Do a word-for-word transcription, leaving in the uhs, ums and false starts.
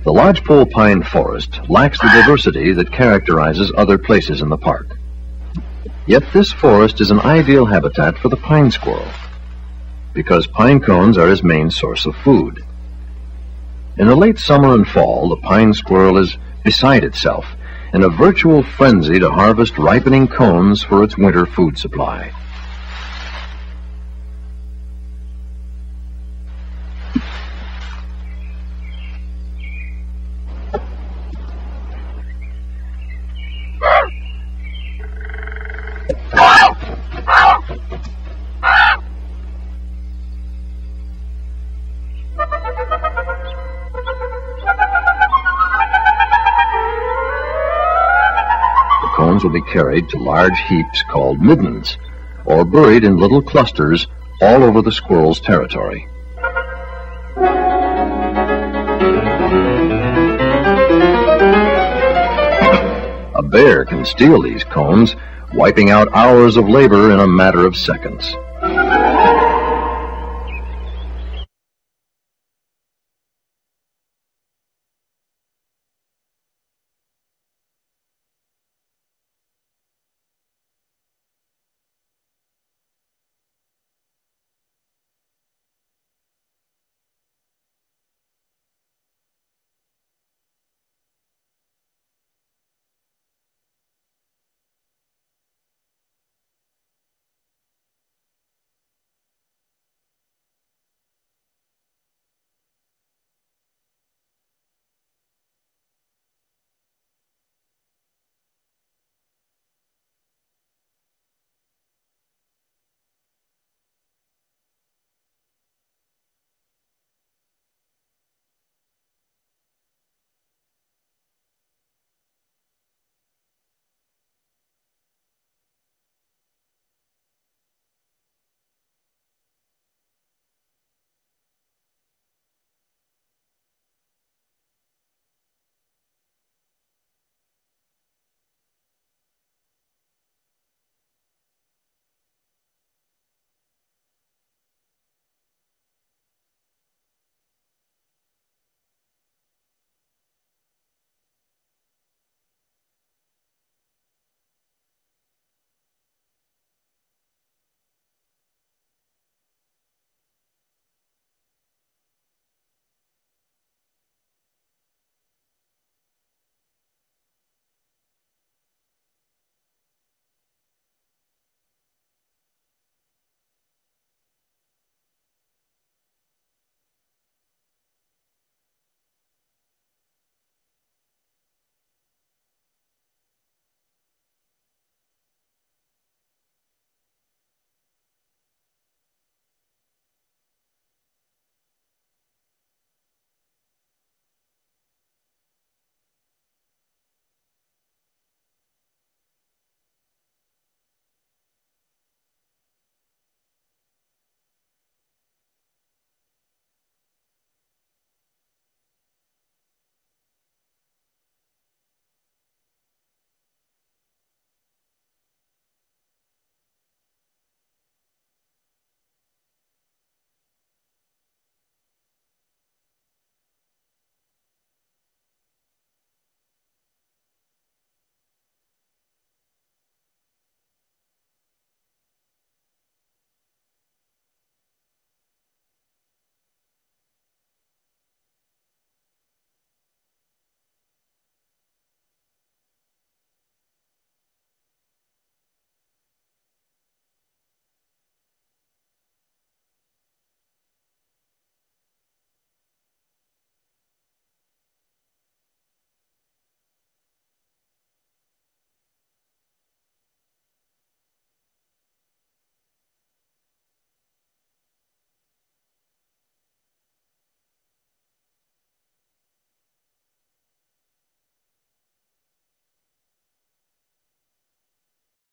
The lodgepole pine forest lacks the diversity that characterizes other places in the park. Yet this forest is an ideal habitat for the pine squirrel, because pine cones are his main source of food. In the late summer and fall, the pine squirrel is beside itself in a virtual frenzy to harvest ripening cones for its winter food supply. Cones will be carried to large heaps called middens, or buried in little clusters all over the squirrel's territory. A bear can steal these cones, wiping out hours of labor in a matter of seconds.